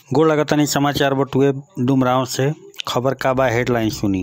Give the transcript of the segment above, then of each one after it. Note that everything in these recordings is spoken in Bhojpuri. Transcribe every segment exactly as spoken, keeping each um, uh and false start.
गोड़ लगतनी समाचार बटुए डुमरांव से। खबर का बा हेडलाइन सुनी।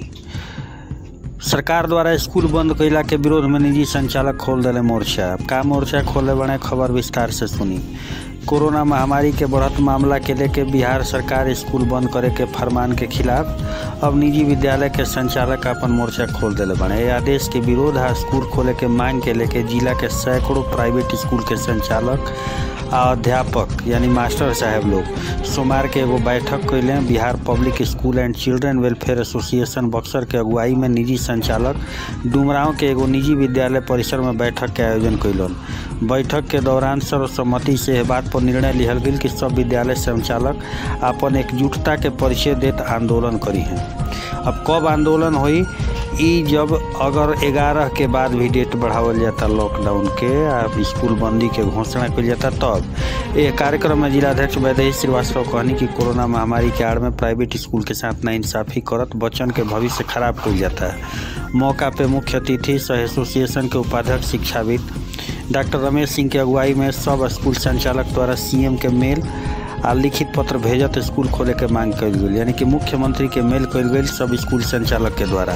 सरकार द्वारा स्कूल बंद कइला के विरोध में निजी संचालक खोल दिले मोर्चा। का मोर्चा खोले बने खबर विस्तार से सुनी। कोरोना महामारी के बढ़त मामला के लेके बिहार सरकार स्कूल बंद करे के फरमान के खिलाफ अब निजी विद्यालय के संचालक अपन मोर्चा खोल दिले बने। ये आदेश के विरोध आ स्कूल खोले के मांग के लेके जिला के सैकड़ों प्राइवेट स्कूल के संचालक आ अध्यापक यानी मास्टर साहब लोग सोमवार के एगो बैठक कैले। Bihar public school and children welfare association Buxar के अगुवाई में निजी संचालक डुमरांव के एगो निजी विद्यालय परिसर में बैठक के आयोजन कैलन। बैठक के दौरान सर्वसम्मति से यह बात पर निर्णय लिहल गेल कि सब विद्यालय संचालक अपन एकजुटता के परिचय देत आंदोलन करी हैं। अब कब आंदोलन हुई ई जब अगर ग्यारह के बाद भी डेट बढ़ावल जाता लॉकडाउन के अब स्कूल बंदी के घोषणा कल जाता तब ये कार्यक्रम में जिलाध्यक्ष वैदेही श्रीवास्तव कहनी कि कोरोना महामारी के आड़ में प्राइवेट स्कूल के साथ नाइंसाफी करत बच्चन के भविष्य खराब हो जाता है। मौका पे मुख्य अतिथि सह एसोसिएशन के उपाध्यक्ष शिक्षाविद डॉक्टर रमेश सिंह के अगुवाई में सब स्कूल संचालक द्वारा सीएम के मेल आ लिखित पत्र भेजत स्कूल खोले के मांग कल गई, यानी कि मुख्यमंत्री के मेल कल गई सब स्कूल संचालक के द्वारा।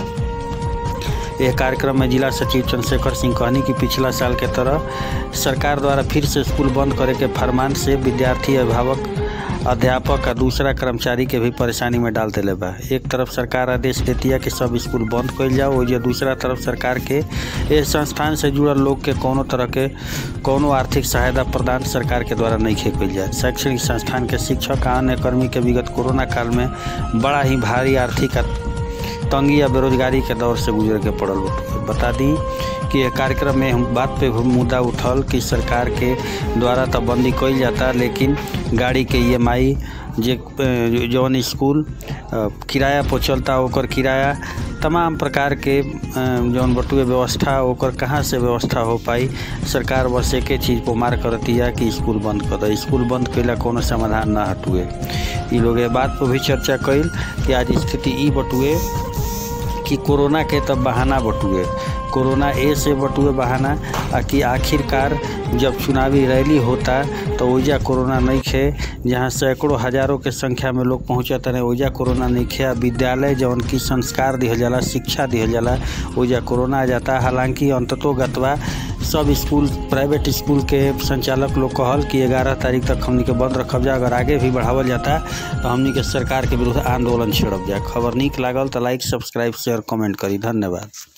यह कार्यक्रम में जिला सचिव चंद्रशेखर सिंह कहनी कि पिछला साल के तरह सरकार द्वारा फिर से स्कूल बंद करे के फरमान से विद्यार्थी अभिभावक अध्यापक और दूसरा कर्मचारी के भी परेशानी में डाल दिले बा। एक तरफ सरकार आदेश देती है कि सब स्कूल बंद कइल जाओ, और दूसरा तरफ सरकार के इस संस्थान से जुड़ल लोग के कोनो तरह के कोनो आर्थिक सहायता प्रदान सरकार के द्वारा नहीं खे कइल जाए। शैक्षणिक संस्थान के शिक्षक आ अन्य कर्मी के विगत कोरोना काल में बड़ा ही भारी आर्थिक तंगी या बेरोजगारी के दौर से गुजर के पड़ल। बता दी कि यह कार्यक्रम में हम बात पे मुद्दा उठल कि सरकार के द्वारा तो बंदी कइल जाता, लेकिन गाड़ी के ई एम आई जे जौन स्कूल किराया पर चलता ओकर किराया तमाम प्रकार के जौन बटुए व्यवस्था ओकर कहाँ से व्यवस्था हो पाई। सरकार बस एक चीज़ पर मार करती है कि स्कूल बंद कर दे। स्कूल बंद कैला कोनो समाधान ना हटुए। ये लोग ये बात पर भी चर्चा कैल कि आज स्थिति ई बटुए कि कोरोना के तब बहाना बटुए, कोरोना ए से बटुए बहाना आ कि आखिरकार जब चुनावी रैली होता तो ओइजा कोरोना नहीं खे, जहाँ सैकड़ों हजारों के संख्या में लोग पहुँचते हैं ओइजा कोरोना नहीं खे। विद्यालय जौन की संस्कार दिहल जाला शिक्षा दिहल जाला ओइजा कोरोना आ जाता। हालांकि अंततोगतवा सब स्कूल प्राइवेट स्कूल के संचालक लोग कहल कि ग्यारह तारीख तक हमनी के बंद रखब जा, अगर आगे भी बढ़ावल जाता तो हमनी के सरकार के विरुद्ध आंदोलन छेड़ब जा। खबर नीक लागल तो लाइक सब्सक्राइब शेयर कमेंट करी। धन्यवाद।